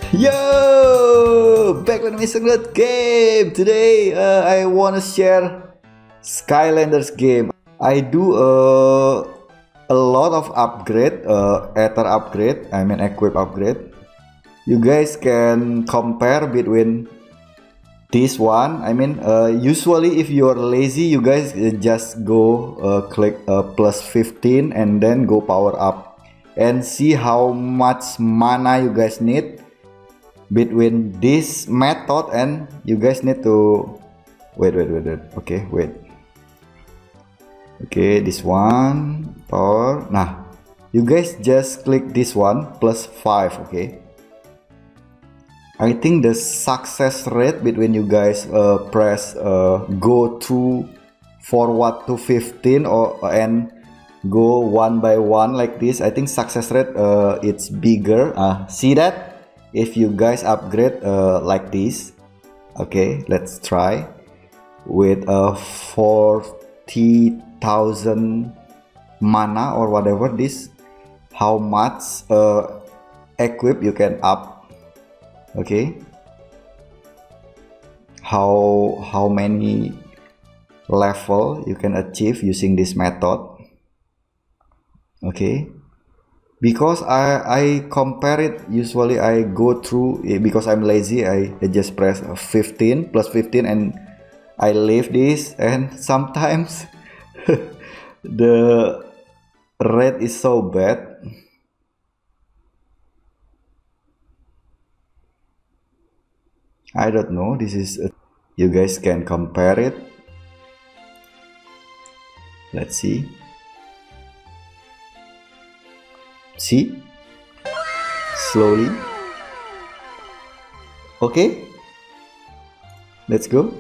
Yo, back with Mr. Good Game. Today, I wanna share Skylanders game. I do a lot of upgrade, Ether upgrade. I mean equip upgrade. You guys can compare between this one. I mean, usually if you're lazy, you guys just go click plus 15 and then go power up and see how much mana you guys need between this method, and you guys need to wait. Okay, this one power. Nah, you guys just click this one plus 5. Okay, I think the success rate between you guys press go to forward to 15 and go one by one like this. I think success rate it's bigger. See that? If you guys upgrade like this. Okay, let's try with 40,000 mana or whatever this, how much equip you can up. Okay, how many level you can achieve using this method. Okay, because I compare it. Usually I go through because I'm lazy. I just press 15 plus 15 and I leave this, and sometimes the rate is so bad. I don't know. This is you guys can compare it. Let's see. See, slowly. Okay, let's go.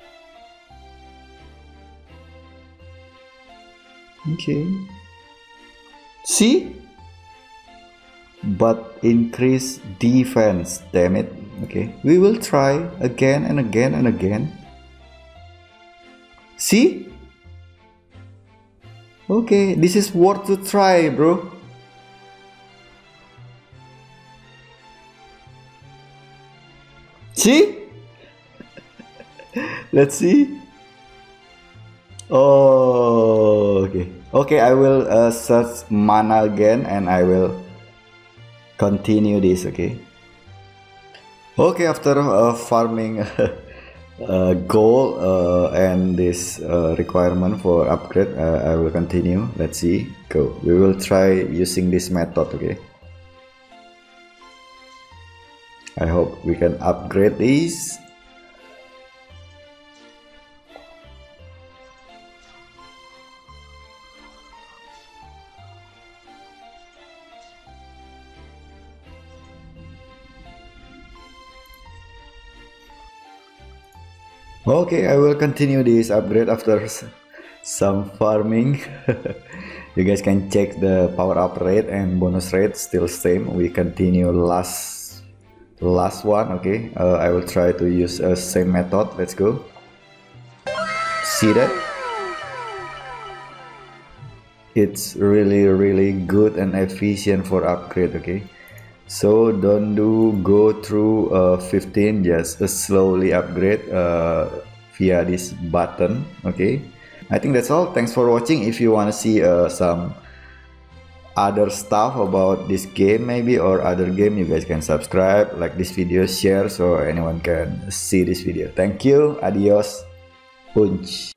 Okay, see, but increase defense, damn it. Okay, we will try again and again and again. See, okay, this is worth to try, bro. See? Let's see. Oh, okay. Okay, I will search mana again and I will continue this. Okay. Okay, after farming gold and this requirement for upgrade, I will continue. Let's see. Go. We will try using this method. Okay. I hope we can upgrade these. Okay, I will continue this upgrade after some farming. You guys can check the power up rate and bonus rate still same. We continue last one. Okay, I will try to use a same method. Let's go. See that? It's really good and efficient for upgrade. Okay, so don't go through 15, just slowly upgrade via this button. Okay, I think that's all. Thanks for watching. If you want to see some other stuff about this game maybe or other game, you guys can subscribe, like this video, share so anyone can see this video. Thank you. Adios. Punch.